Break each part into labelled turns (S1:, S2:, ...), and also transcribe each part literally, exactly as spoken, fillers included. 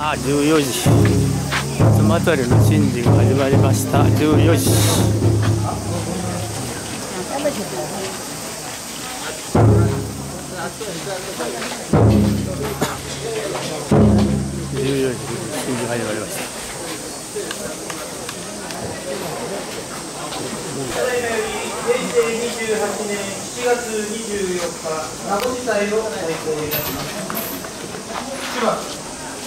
S1: あ、じゅうよじ、夏祭りの神事が始まりました。じゅうよじ。じゅうよじ、神事が始まりました。
S2: 平成にじゅうはちねんしちがつにじゅうよっか、名護自体を開講いたします。千葉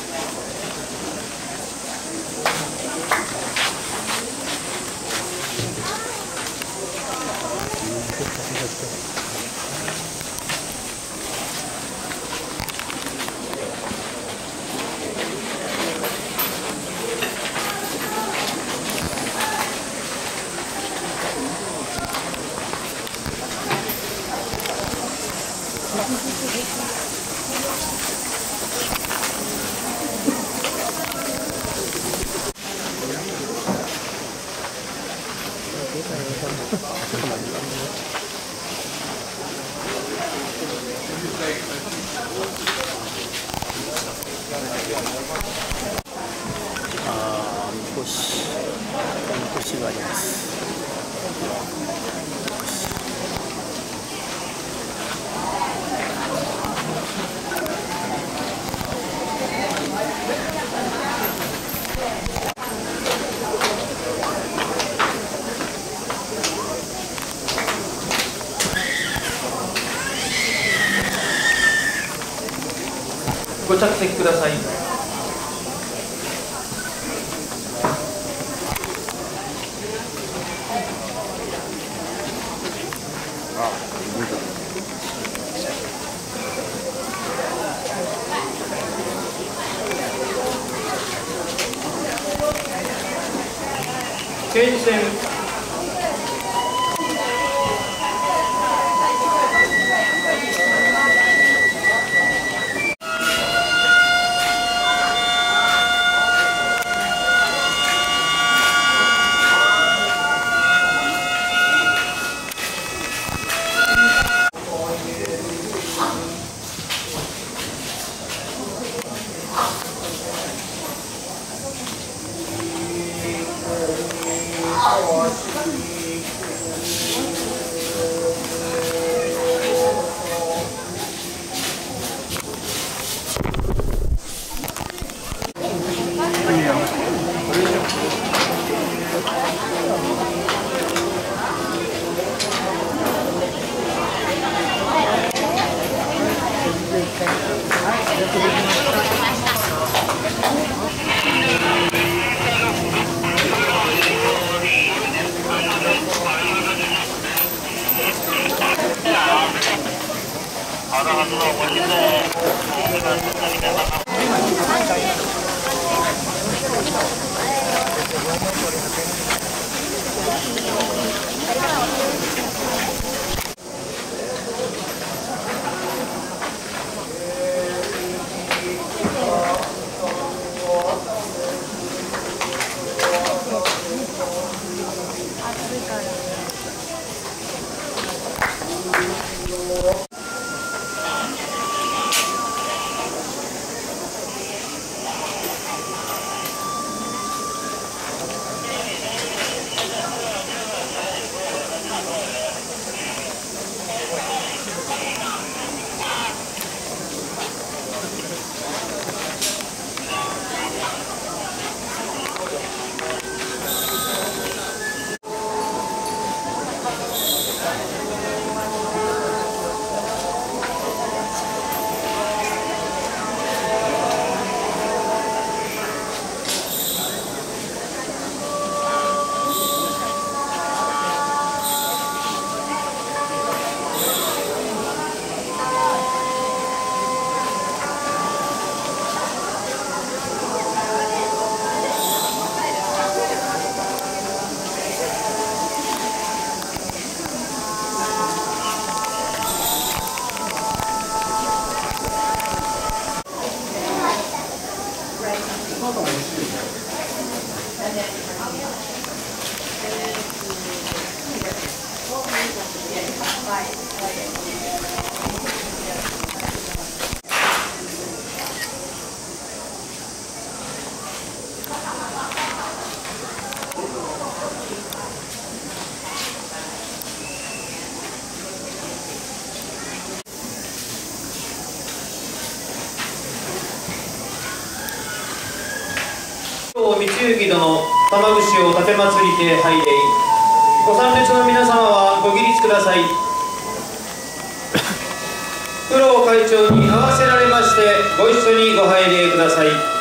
S1: あー、みこし、みこしがあります。
S2: ご着席ください。牽線道光行殿玉串を立てまつりて拝礼。ご参列の皆様はご起立ください。九郎会長に合わせられましてご一緒にご拝礼ください。